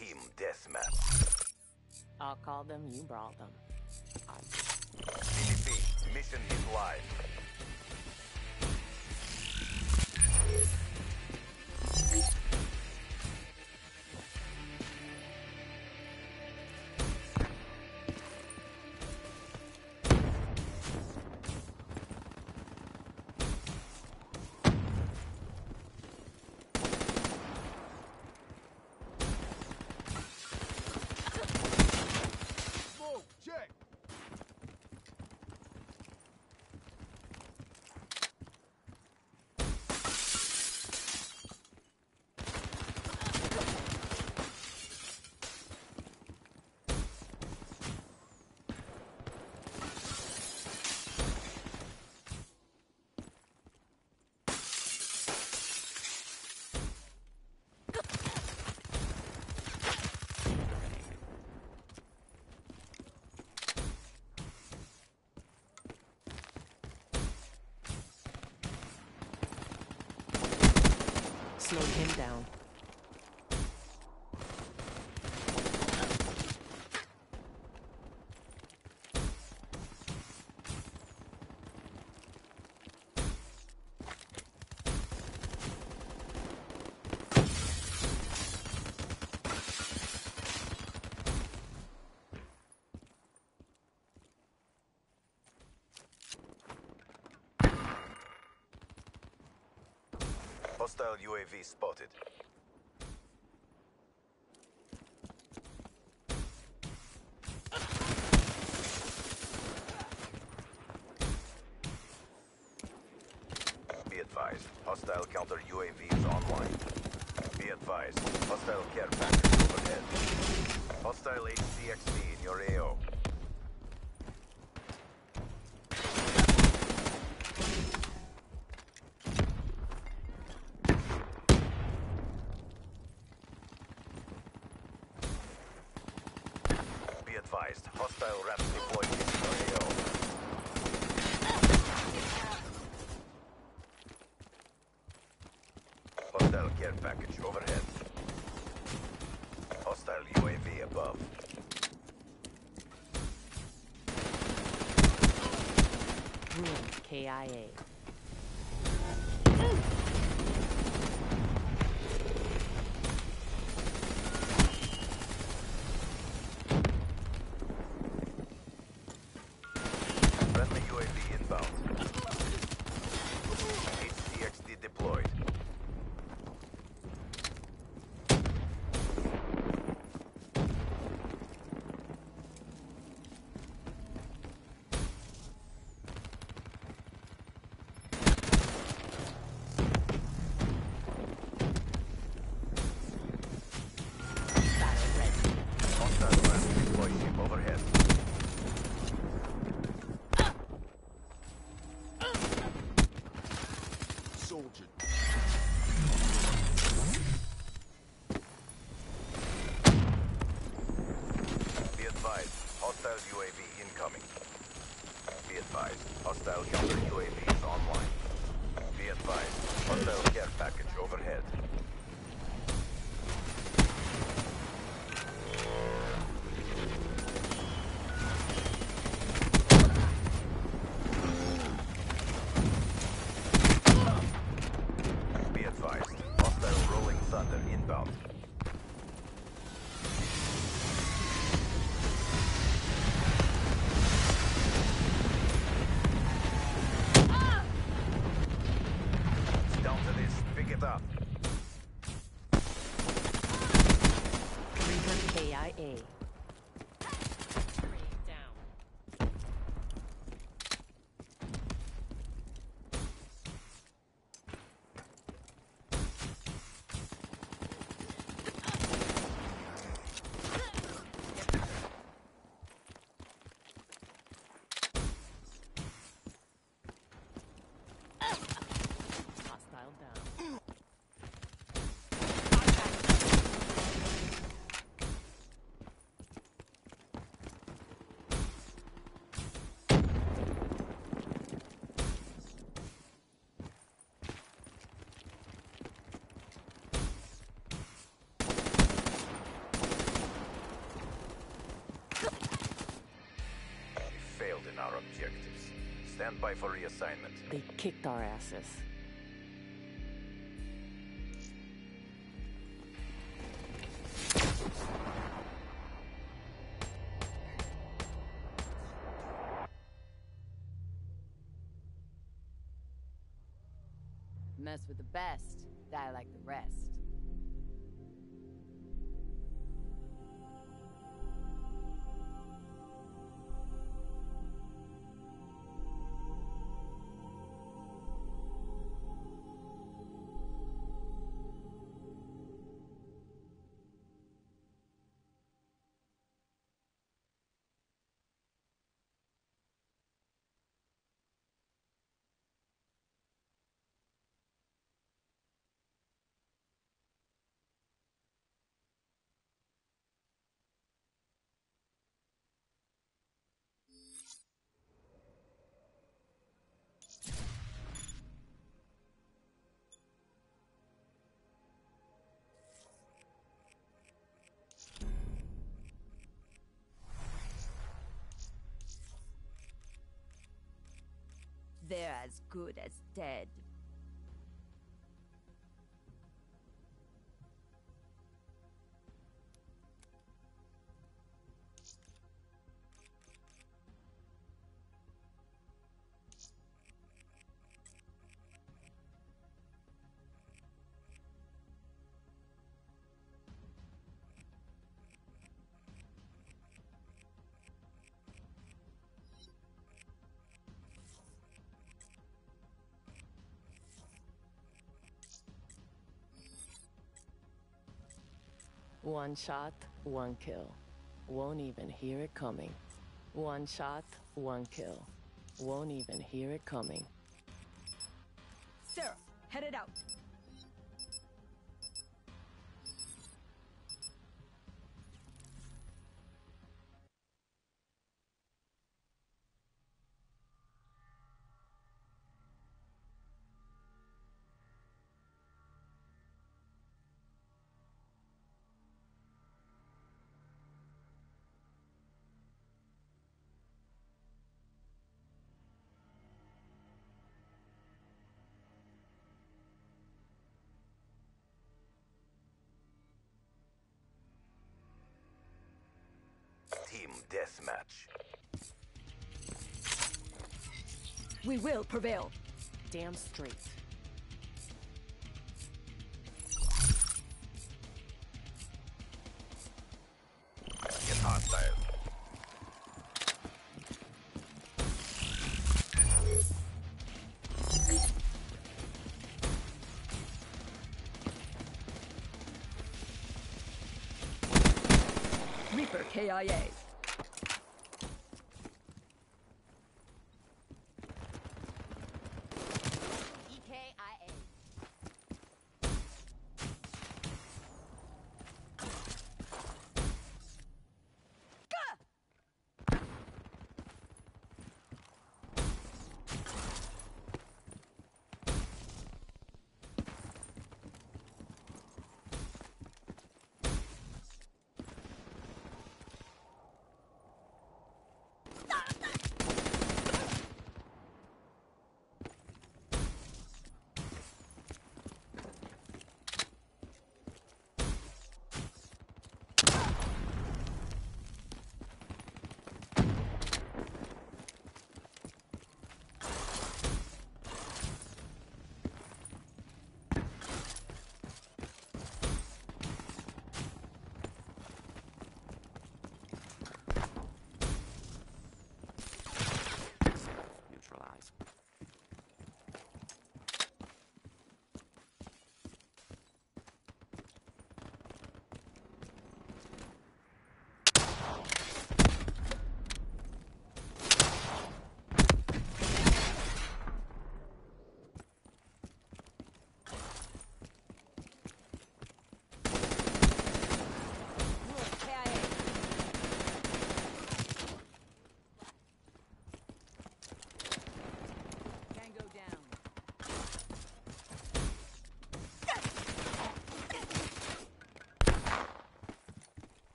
Team Deathmatch. I'll call them, you brought them. CDP, mission is live. Slowed him down. Hostile UAV spotted. Be advised, hostile counter UAV is online. Be advised, hostile care package overhead. Hostile HCXD in your AO. Be advised, hostile RAPS deployed in your AO. Hostile care package overhead. Hostile UAV above. Ruined KIA. Friendly UAV inbound. HCXD deployed. Hostile RAPS deployed ship overhead. Soldier. Be advised, hostile UAV incoming. Be advised, hostile counter UAV is online. Be advised, hostile care package overhead. Be advised, hostile rolling thunder inbound. It's down to this, pick it up. our objectives. Stand by for reassignment. They kicked our asses. Mess with the best, die like the rest. They're as good as dead. One shot, one kill. Won't even hear it coming. One shot, one kill. Won't even hear it coming. Seraph, headed out. Team deathmatch. We will prevail. Damn straight. Get hostile. Reaper KIA. EKIA.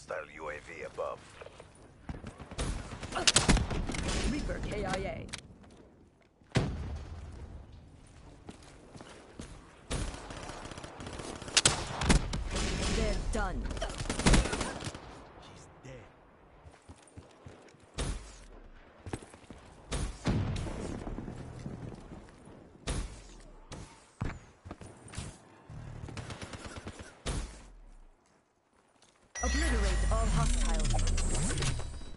Hostile UAV above. Reaper KIA. They're done. She's dead. Obliterate all hostiles.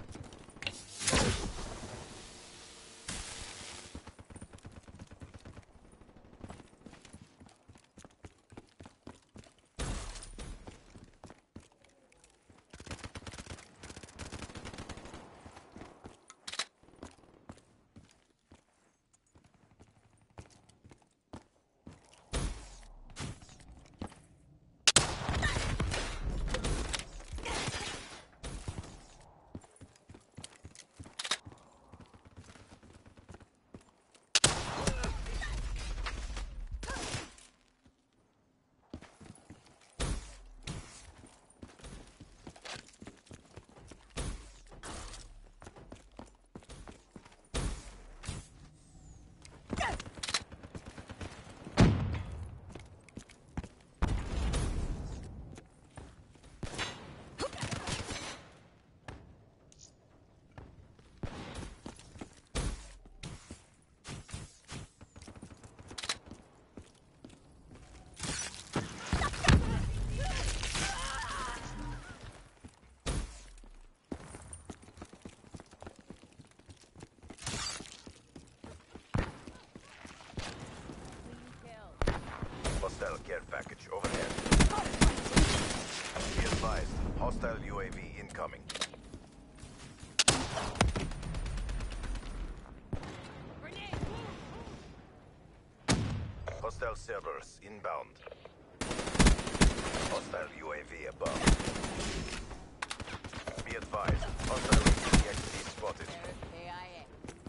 Hostile care package overhead. Be advised, hostile UAV incoming. Hostile servers inbound. Hostile UAV above. Be advised, hostile XD spotted. KIA.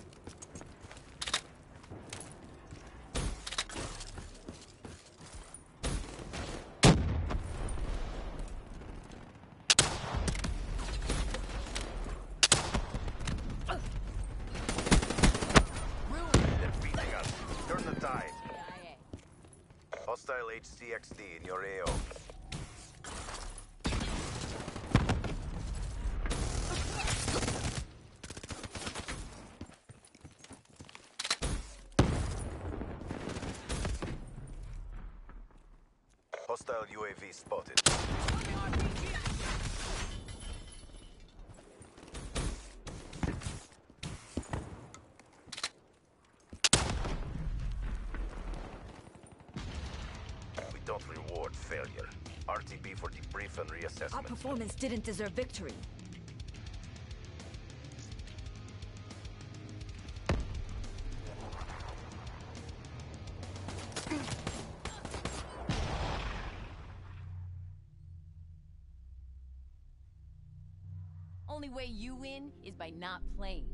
They're beating us. Turn the tide. KIA. Hostile HCXD in your AO. Hostile UAV spotted. We don't reward failure. RTB for debrief and Our reassessment. performance didn't deserve victory. Only way you win is by not playing.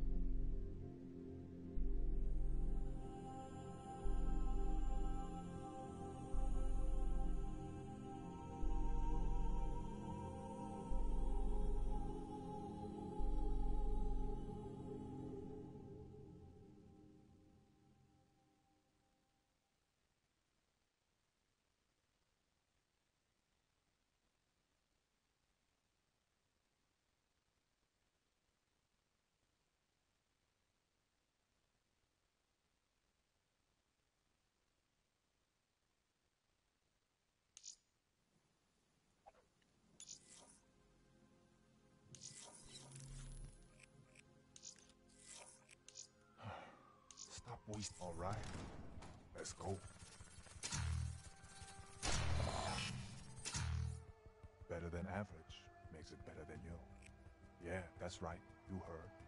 Stop wasting. All right. Let's go. Better than average makes it better than you. Yeah, that's right. You heard.